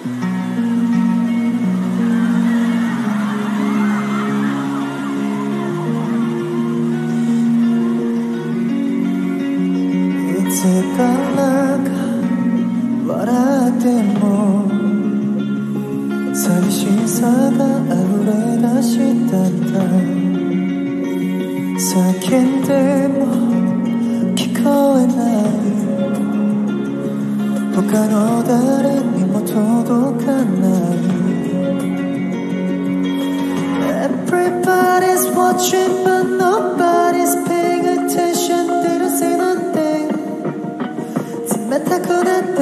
てからか笑っても寂しさが溢れ出したんだ叫んでも聞こえない他の誰にも届かない Everybody's watching but nobody's paying attention They don't say nothing 冷たくなって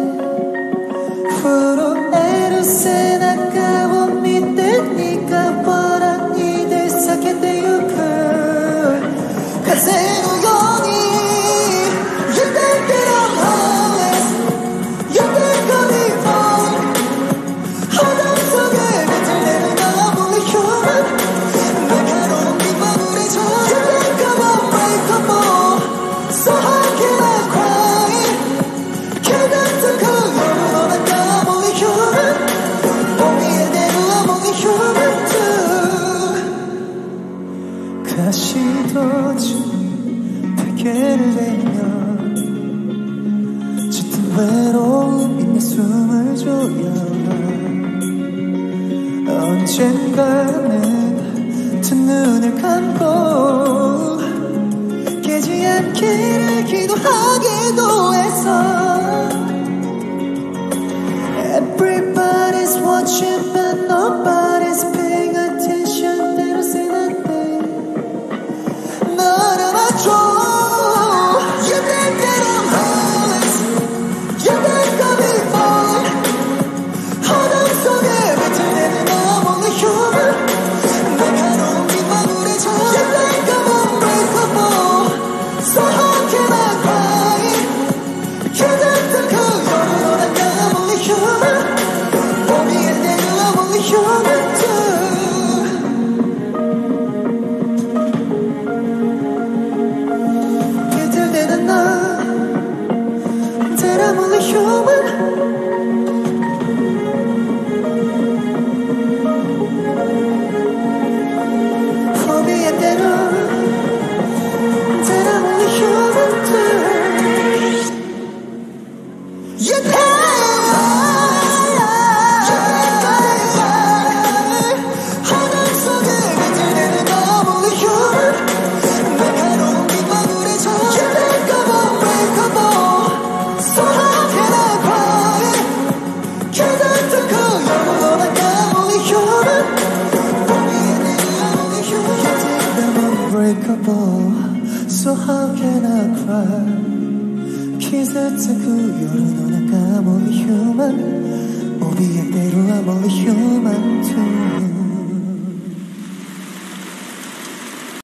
震える背中を見て苦笑いで避けてゆく風のように You think that I'm heartless You think I'll be fine 허당 속에 비틀대는 I'm only human 날카로운 빛만 우려져 You think I'm unbreakable So how can I cry 길 같은 그 여름 난 I'm only human 보기에 대로 I'm only human too 가시도 좀 베개를 대면 짙은 외로움이 내 숨을 조여 언젠가는 두 눈을 감고 깨지 않기를 기도하기도 했어 Everybody's watching but nobody's paying attention They don't say nothing 날 안아줘 You think that I'm heartless You think I'll be fine 허당 속에 비틀대는 I'm only human 날카로운 빛만 우려져 You think I'm unbreakable So how can I cry 길 같은 그 여름 난 I'm only human 보기에 대로 I'm only human too 비틀대는 나 That I'm only human 포기에 대로 That I'm only human too You 허당 속에 비틀대는 I'm only human 날카로운 빛만 우려져 You think I'm unbreakable So how can I cry 길 같은 그 여름 난 I'm only human 보기에 대로 I'm only human You think I'm unbreakable So how can I cry Kiss it to 그 여름 난 I'm only human 보기에 대로 I'm only